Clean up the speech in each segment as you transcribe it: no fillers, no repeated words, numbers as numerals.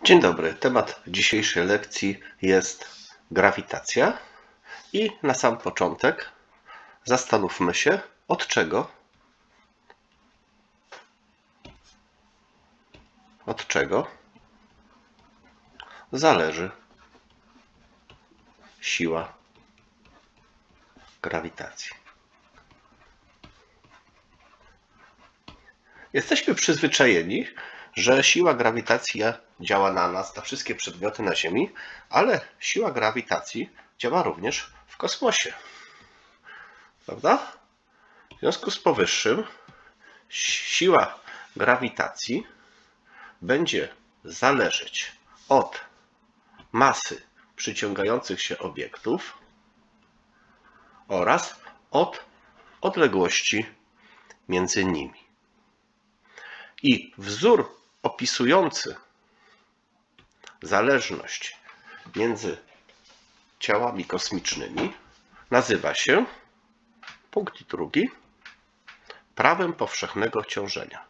Dzień dobry. Temat dzisiejszej lekcji jest grawitacja i na sam początek zastanówmy się, od czego zależy siła grawitacji. Jesteśmy przyzwyczajeni, że siła grawitacji działa na nas, na wszystkie przedmioty na Ziemi, ale siła grawitacji działa również w kosmosie. Prawda? W związku z powyższym siła grawitacji będzie zależeć od masy przyciągających się obiektów oraz od odległości między nimi. I wzór opisujący zależność między ciałami kosmicznymi nazywa się, punkt drugi, prawem powszechnego ciążenia.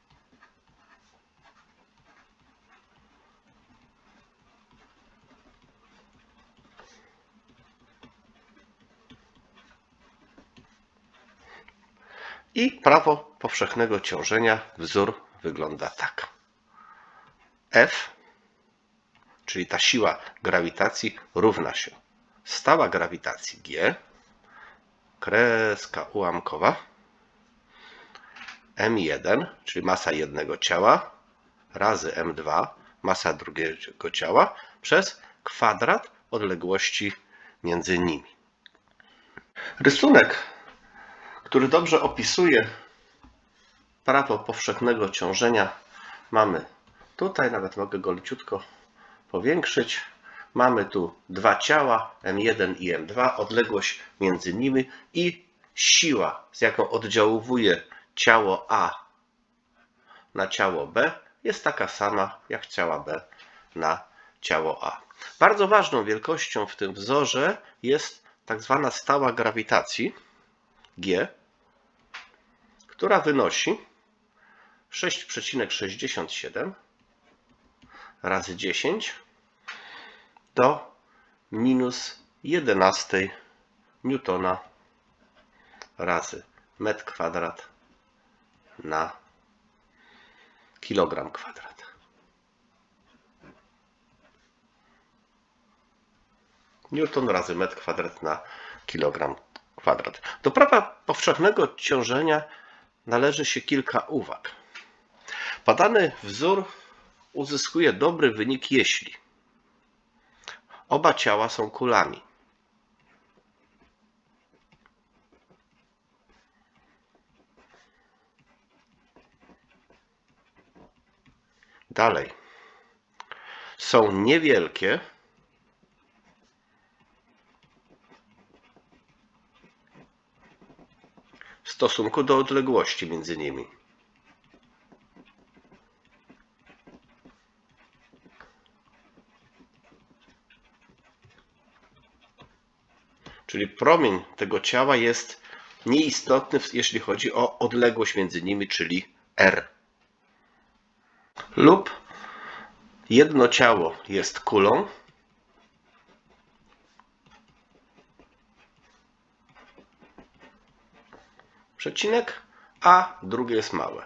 I prawo powszechnego ciążenia, wzór wygląda tak. F, czyli ta siła grawitacji, równa się stała grawitacji G, kreska ułamkowa, M1, czyli masa jednego ciała, razy M2, masa drugiego ciała, przez kwadrat odległości między nimi. Rysunek, który dobrze opisuje prawo powszechnego ciążenia, mamy tutaj, nawet mogę go leciutko powiększyć. Mamy tu dwa ciała, M1 i M2, odległość między nimi i siła, z jaką oddziałuje ciało A na ciało B, jest taka sama jak ciała B na ciało A. Bardzo ważną wielkością w tym wzorze jest tak zwana stała grawitacji G, która wynosi 6,67 razy 10 do minus 11 newtona razy metr kwadrat na kilogram kwadrat. Newton razy metr kwadrat na kilogram kwadrat. Do prawa powszechnego ciążenia należy się kilka uwag. Podany wzór uzyskuje dobry wynik, jeśli oba ciała są kulami. Dalej. Są niewielkie w stosunku do odległości między nimi. Czyli promień tego ciała jest nieistotny, jeśli chodzi o odległość między nimi, czyli R. Lub jedno ciało jest kulą, przecinek, a drugie jest małe.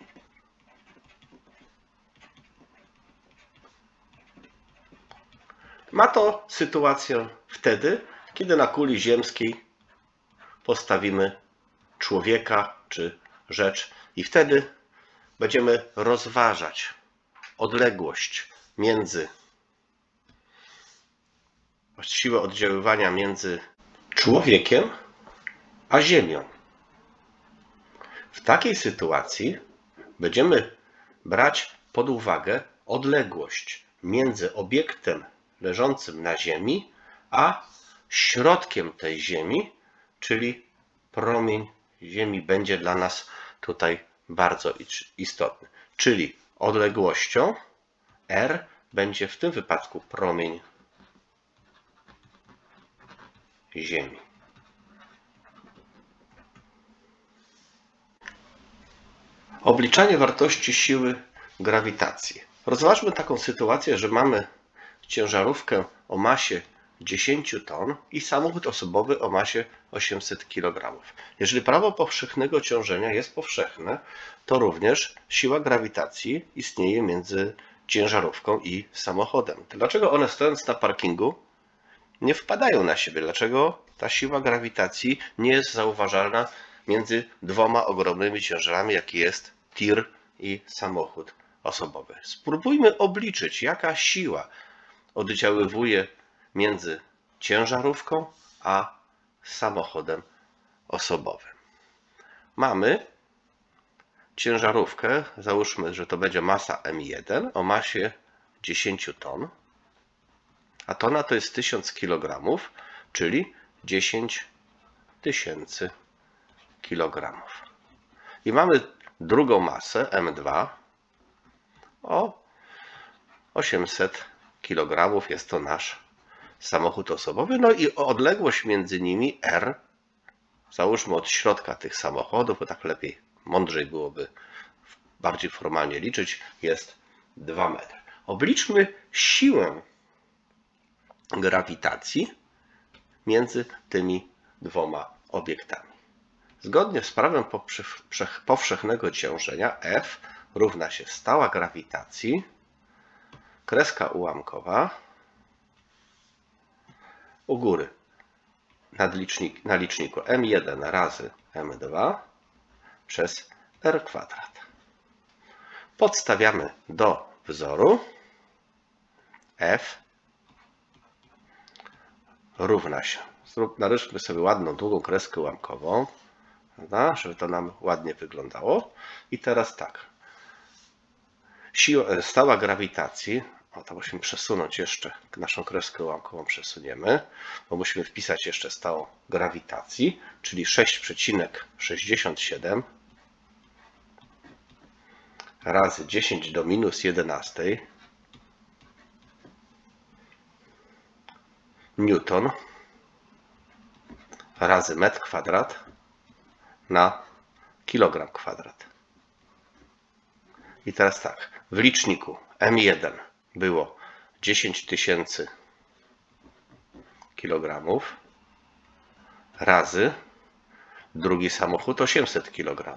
Ma to sytuację wtedy, kiedy na kuli ziemskiej postawimy człowieka czy rzecz i wtedy będziemy rozważać odległość między, siłę oddziaływania między człowiekiem a Ziemią. W takiej sytuacji będziemy brać pod uwagę odległość między obiektem leżącym na Ziemi a środkiem tej Ziemi, czyli promień Ziemi będzie dla nas tutaj bardzo istotny. Czyli odległością R będzie w tym wypadku promień Ziemi. Obliczanie wartości siły grawitacji. Rozważmy taką sytuację, że mamy ciężarówkę o masie 10 ton i samochód osobowy o masie 800 kg. Jeżeli prawo powszechnego ciążenia jest powszechne, to również siła grawitacji istnieje między ciężarówką i samochodem. Dlaczego one, stojąc na parkingu, nie wpadają na siebie? Dlaczego ta siła grawitacji nie jest zauważalna między dwoma ogromnymi ciężarami, jaki jest tir i samochód osobowy? Spróbujmy obliczyć, jaka siła oddziaływuje między ciężarówką a samochodem osobowym. Mamy ciężarówkę, załóżmy, że to będzie masa M1 o masie 10 ton, a tona to jest 1000 kg, czyli 10 000 kg. I mamy drugą masę M2 o 800 kg, jest to nasz samochód osobowy, no i odległość między nimi R, załóżmy od środka tych samochodów, bo tak lepiej, mądrzej byłoby bardziej formalnie liczyć, jest 2 metry. Obliczmy siłę grawitacji między tymi dwoma obiektami. Zgodnie z prawem powszechnego ciążenia F równa się stała grawitacji, kreska ułamkowa, u góry na liczniku M1 razy M2 przez R kwadrat. Podstawiamy do wzoru. F równa się. Naryszmy sobie ładną, długą kreskę ułamkową, prawda, żeby to nam ładnie wyglądało. I teraz tak. Stała grawitacji, to musimy przesunąć jeszcze, naszą kreskę ułamkową przesuniemy, bo musimy wpisać jeszcze stałą grawitacji, czyli 6,67 razy 10 do minus 11 newton razy metr kwadrat na kilogram kwadrat. I teraz tak, w liczniku M1 było 10 000 kg razy drugi samochód 800 kg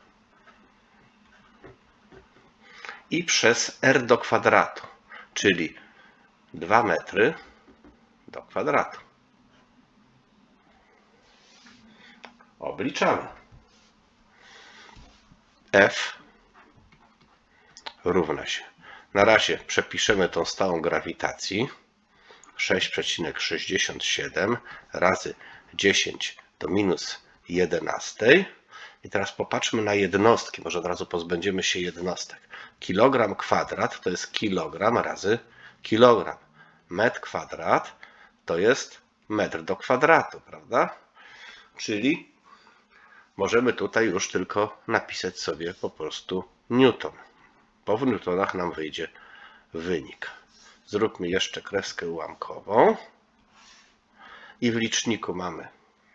i przez R do kwadratu, czyli 2 metry do kwadratu. Obliczamy. F równa się. Na razie przepiszemy tą stałą grawitacji. 6,67 razy 10 do minus 11. I teraz popatrzmy na jednostki. Może od razu pozbędziemy się jednostek. Kilogram kwadrat to jest kilogram razy kilogram. Metr kwadrat to jest metr do kwadratu, prawda? Czyli możemy tutaj już tylko napisać sobie po prostu newton. Po newtonach nam wyjdzie wynik. Zróbmy jeszcze kreskę ułamkową. I w liczniku mamy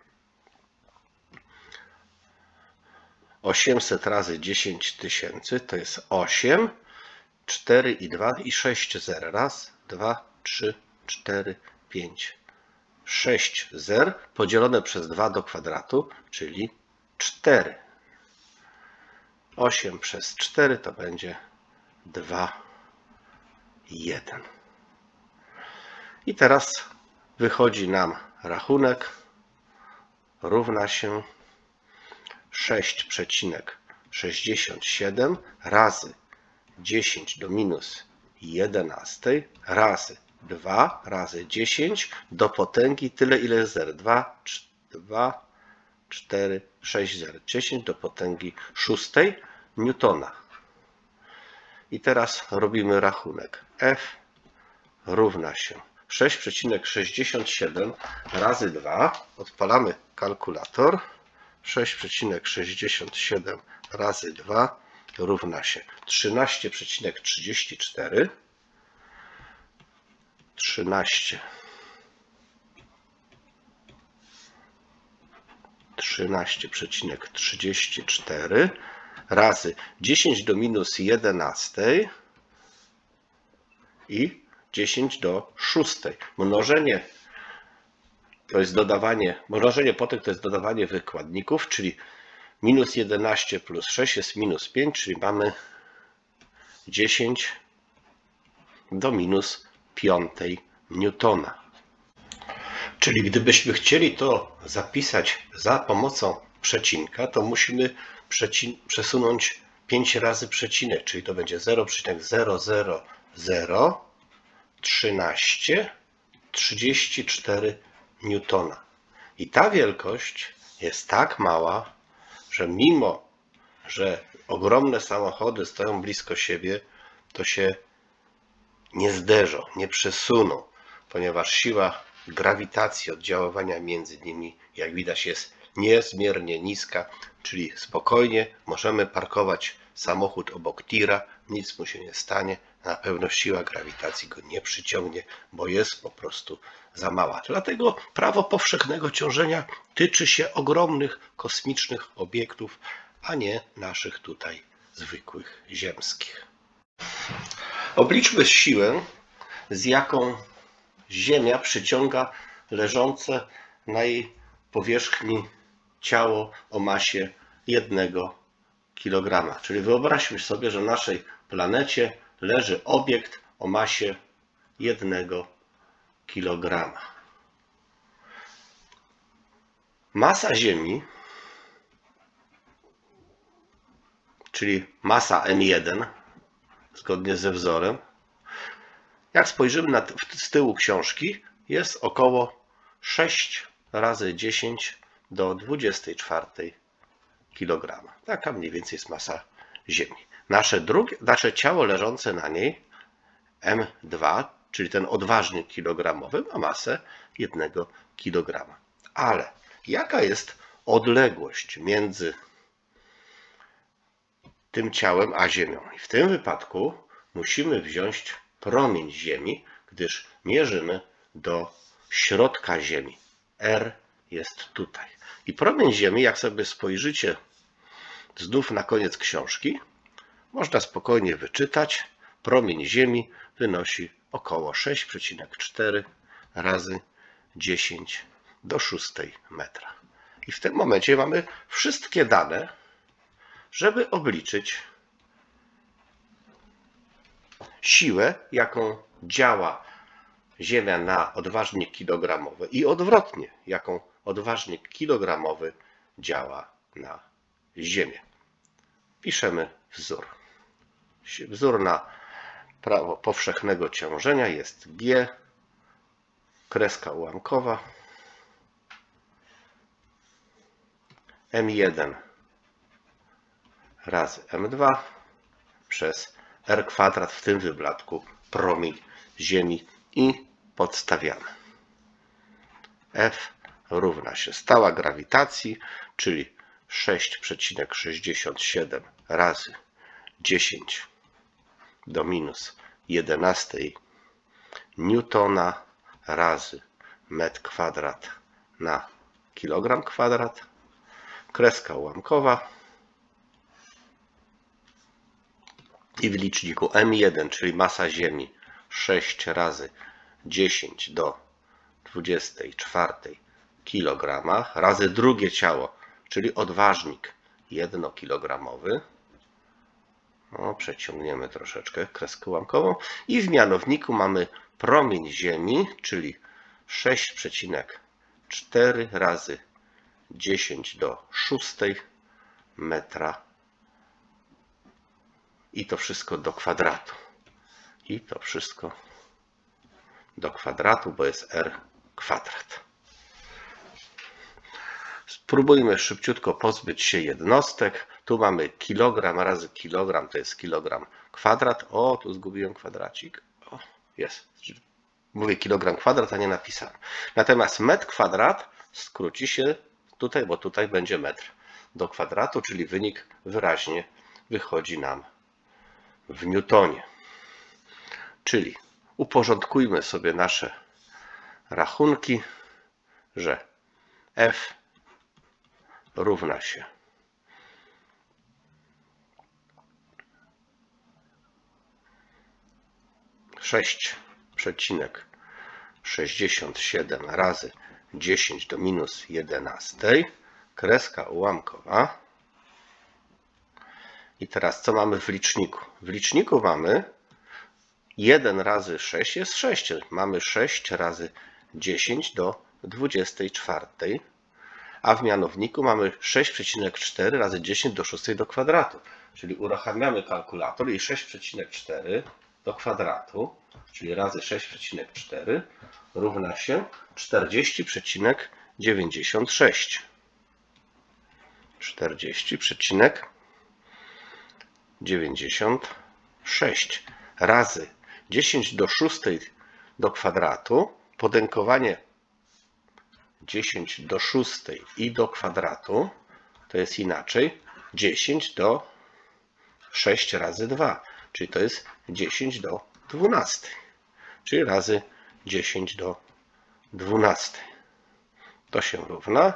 800 razy 10 000 to jest 8, 4 i 2 i 6 zer. Raz, 2, 3, 4, 5, 6 zer podzielone przez 2 do kwadratu, czyli 4. 8 przez 4 to będzie 2, 1. I teraz wychodzi nam rachunek równa się 6,67 razy 10 do minus 11 razy 2 razy 10 do potęgi tyle ile jest zer. 2, 4, 6 zer. 10 do potęgi 6 newtona. I teraz robimy rachunek. F równa się 6,67 razy 2. Odpalamy kalkulator. 6,67 razy 2 równa się 13,34. 13,34 razy 10 do minus 11 i 10 do 6. Mnożenie to jest dodawanie, mnożenie po tych to jest dodawanie wykładników, czyli minus 11 plus 6 jest minus 5, czyli mamy 10 do minus 5 newtona. Czyli gdybyśmy chcieli to zapisać za pomocą przecinka, to musimy przesunąć 5 razy przecinek, czyli to będzie 0,0001334 newtona. I ta wielkość jest tak mała, że mimo, że ogromne samochody stoją blisko siebie, to się nie zderzą, nie przesuną, ponieważ siła grawitacji, oddziaływania między nimi, jak widać, jest niezmiernie niska, czyli spokojnie możemy parkować samochód obok tira, nic mu się nie stanie, na pewno siła grawitacji go nie przyciągnie, bo jest po prostu za mała. Dlatego prawo powszechnego ciążenia tyczy się ogromnych kosmicznych obiektów, a nie naszych tutaj zwykłych ziemskich. Obliczmy siłę, z jaką Ziemia przyciąga leżące na jej powierzchni ciało o masie 1 kg. Czyli wyobraźmy sobie, że na naszej planecie leży obiekt o masie 1 kg. Masa Ziemi, czyli masa M1, zgodnie ze wzorem, jak spojrzymy z tyłu książki, jest około 6 razy 10 do 24 kg. Taka mniej więcej jest masa Ziemi. Nasze ciało leżące na niej, M2, czyli ten odważnik kilogramowy, ma masę 1 kg. Ale jaka jest odległość między tym ciałem a Ziemią? I w tym wypadku musimy wziąć promień Ziemi, gdyż mierzymy do środka Ziemi. R jest tutaj. I promień Ziemi, jak sobie spojrzycie znów na koniec książki, można spokojnie wyczytać. Promień Ziemi wynosi około 6,4 razy 10 do 6 metra. I w tym momencie mamy wszystkie dane, żeby obliczyć siłę, jaką działa Ziemia na odważnik kilogramowy i odwrotnie, jaką odważnik kilogramowy działa na Ziemię. Piszemy wzór. Wzór na prawo powszechnego ciążenia jest G, kreska ułamkowa, M1 razy M2 przez R kwadrat, w tym wypadku promień Ziemi, i podstawiamy. F równa się stała grawitacji, czyli 6,67 razy 10 do minus 11 newtona razy metr kwadrat na kilogram kwadrat. Kreska ułamkowa i w liczniku M1, czyli masa Ziemi, 6 razy 10 do 24 kg razy drugie ciało, czyli odważnik 1-kilogramowy. Przeciągniemy troszeczkę kreskę ułamkową i w mianowniku mamy promień Ziemi, czyli 6,4 razy 10 do 6 metra i to wszystko do kwadratu. I to wszystko do kwadratu, bo jest R kwadrat. Spróbujmy szybciutko pozbyć się jednostek. Tu mamy kilogram razy kilogram, to jest kilogram kwadrat. O, tu zgubiłem kwadracik. O, jest. Mówię kilogram kwadrat, a nie napisałem. Natomiast metr kwadrat skróci się tutaj, bo tutaj będzie metr do kwadratu, czyli wynik wyraźnie wychodzi nam w newtonie. Czyli uporządkujmy sobie nasze rachunki, że F równa się 6,67 razy 10 do minus 11, kreska ułamkowa. I teraz co mamy w liczniku? W liczniku mamy 1 razy 6 jest 6. Mamy 6 razy 10 do 24. A w mianowniku mamy 6,4 razy 10 do 6 do kwadratu. Czyli uruchamiamy kalkulator i 6,4 do kwadratu, czyli razy 6,4 równa się 40,96. 40,96 razy 10 do 6 do kwadratu. Podękowanie 10 do 6 i do kwadratu to jest inaczej 10 do 6 razy 2, czyli to jest 10 do 12, czyli razy 10 do 12. To się równa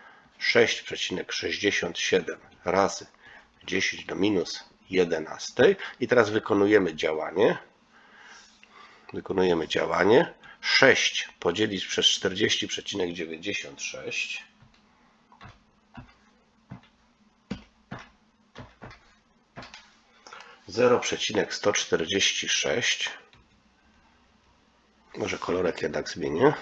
6,67 razy 10 do minus 11. I teraz wykonujemy działanie. 6 podzielić przez 40,96 0,146. Może kolorek jednak zmienię.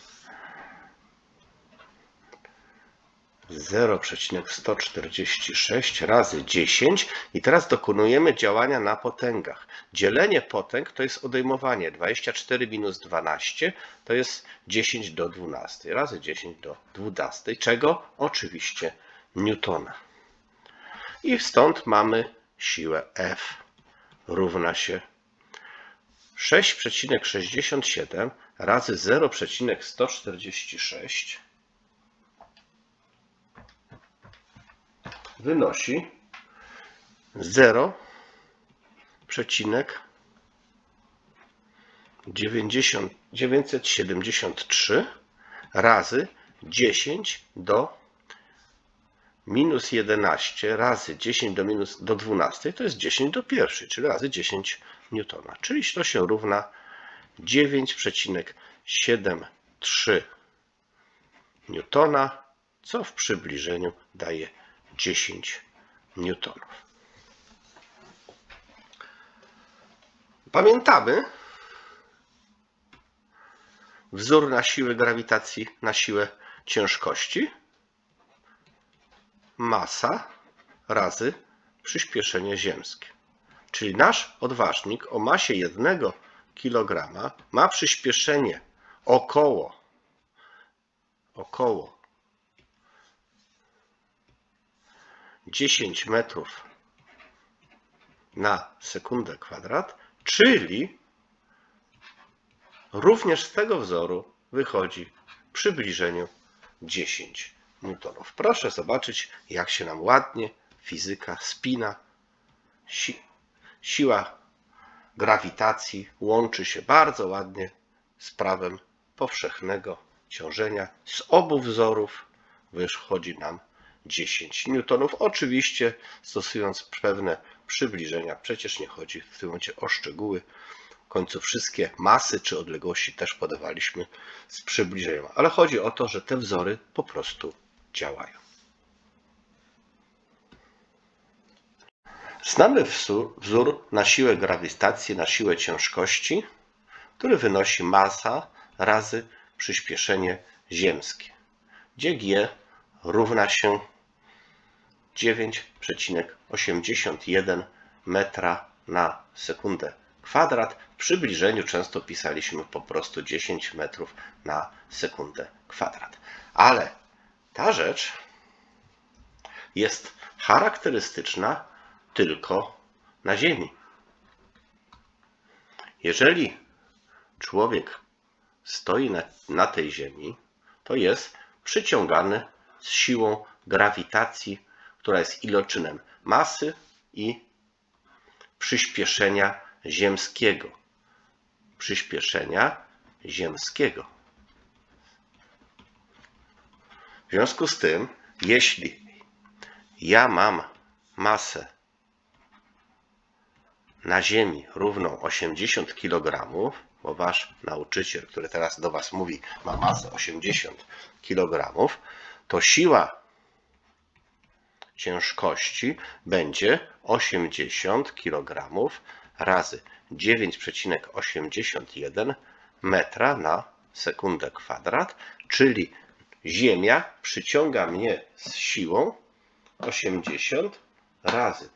0,146 razy 10 i teraz dokonujemy działania na potęgach. Dzielenie potęg to jest odejmowanie. 24 minus 12 to jest 10 do 12 razy 10 do 12. Czego? Oczywiście Newtona. I stąd mamy siłę F równa się 6,67 razy 0,146 wynosi 0,973 razy 10 do minus 11 razy 10 do 12 to jest 10 do 1, czyli razy 10 newtona. Czyli to się równa 9,73 newtona, co w przybliżeniu daje 10 newtonów. Pamiętamy wzór na siłę grawitacji, na siłę ciężkości. Masa razy przyspieszenie ziemskie. Czyli nasz odważnik o masie 1 kg ma przyspieszenie około 10 metrów na sekundę kwadrat, czyli również z tego wzoru wychodzi w przybliżeniu 10 newtonów. Proszę zobaczyć, jak się nam ładnie fizyka spina. Siła grawitacji łączy się bardzo ładnie z prawem powszechnego ciążenia. Z obu wzorów wychodzi nam 10 newtonów. Oczywiście stosując pewne przybliżenia. Przecież nie chodzi w tym momencie o szczegóły. W końcu wszystkie masy czy odległości też podawaliśmy z przybliżeniem. Ale chodzi o to, że te wzory po prostu działają. Znamy wzór na siłę grawitacji, na siłę ciężkości, który wynosi masa razy przyspieszenie ziemskie, gdzie G równa się 9,81 metra na sekundę kwadrat. W przybliżeniu często pisaliśmy po prostu 10 metrów na sekundę kwadrat. Ale ta rzecz jest charakterystyczna tylko na Ziemi. Jeżeli człowiek stoi na tej Ziemi, to jest przyciągany z siłą grawitacji, która jest iloczynem masy i przyspieszenia ziemskiego. W związku z tym, jeśli ja mam masę na Ziemi równą 80 kg, bo wasz nauczyciel, który teraz do was mówi, ma masę 80 kg, to siła ciężkości będzie 80 kg razy 9,81 metra na sekundę kwadrat, czyli Ziemia przyciąga mnie z siłą 80 razy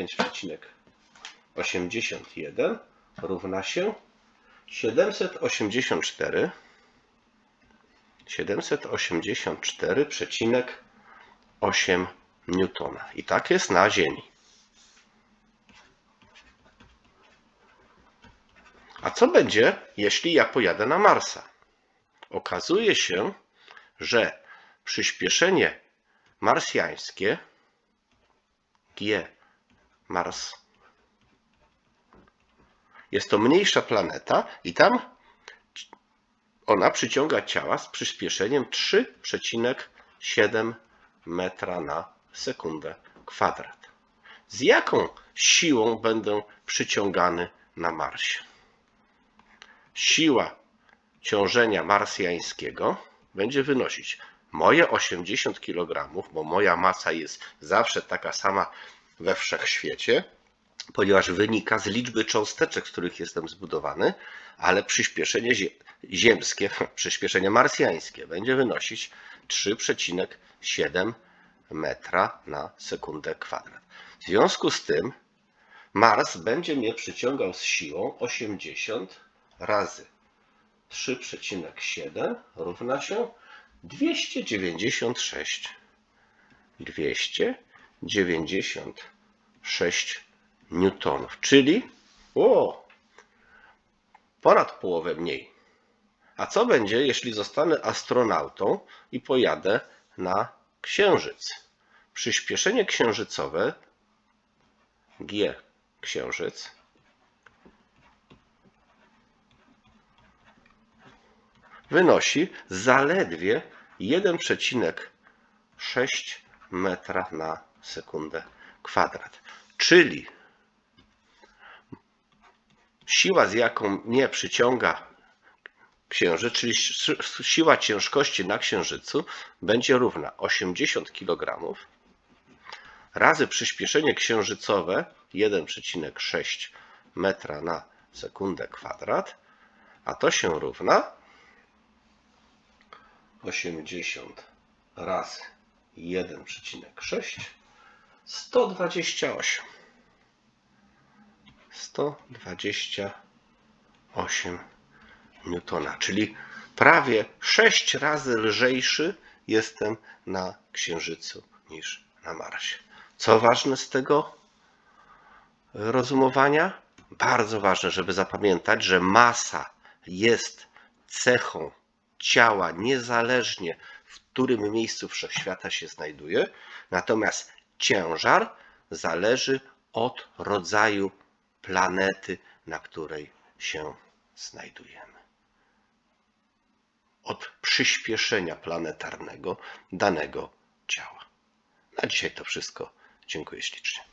9,81 równa się 784,8 newtona. I tak jest na Ziemi. A co będzie, jeśli ja pojadę na Marsa? Okazuje się, że przyspieszenie marsjańskie G Mars jest to mniejsza planeta i tam ona przyciąga ciała z przyspieszeniem 3,7 metra na sekundę kwadrat. Z jaką siłą będę przyciągany na Marsie? Siła ciążenia marsjańskiego będzie wynosić moje 80 kg, bo moja masa jest zawsze taka sama we wszechświecie, ponieważ wynika z liczby cząsteczek, z których jestem zbudowany, ale przyspieszenie ziemskie, przyspieszenie marsjańskie będzie wynosić 3,7 metra na sekundę kwadrat. W związku z tym Mars będzie mnie przyciągał z siłą 80 razy 3,7 równa się 296 newtonów, czyli ponad połowę mniej. A co będzie, jeśli zostanę astronautą i pojadę na Księżyc? Przyspieszenie księżycowe G Księżyc wynosi zaledwie 1,6 metra na sekundę kwadrat. Czyli siła, z jaką mnie przyciąga Księżyc, czyli siła ciężkości na Księżycu, będzie równa 80 kg razy przyspieszenie księżycowe 1,6 metra na sekundę kwadrat, a to się równa 80 razy 1,6 128 newtona, czyli prawie 6 razy lżejszy jestem na Księżycu niż na Marsie. Co ważne z tego rozumowania? Bardzo ważne, żeby zapamiętać, że masa jest cechą ciała niezależnie w którym miejscu wszechświata się znajduje, natomiast ciężar zależy od rodzaju planety, na której się znajdujemy. Od przyspieszenia planetarnego danego ciała. Na dzisiaj to wszystko. Dziękuję ślicznie.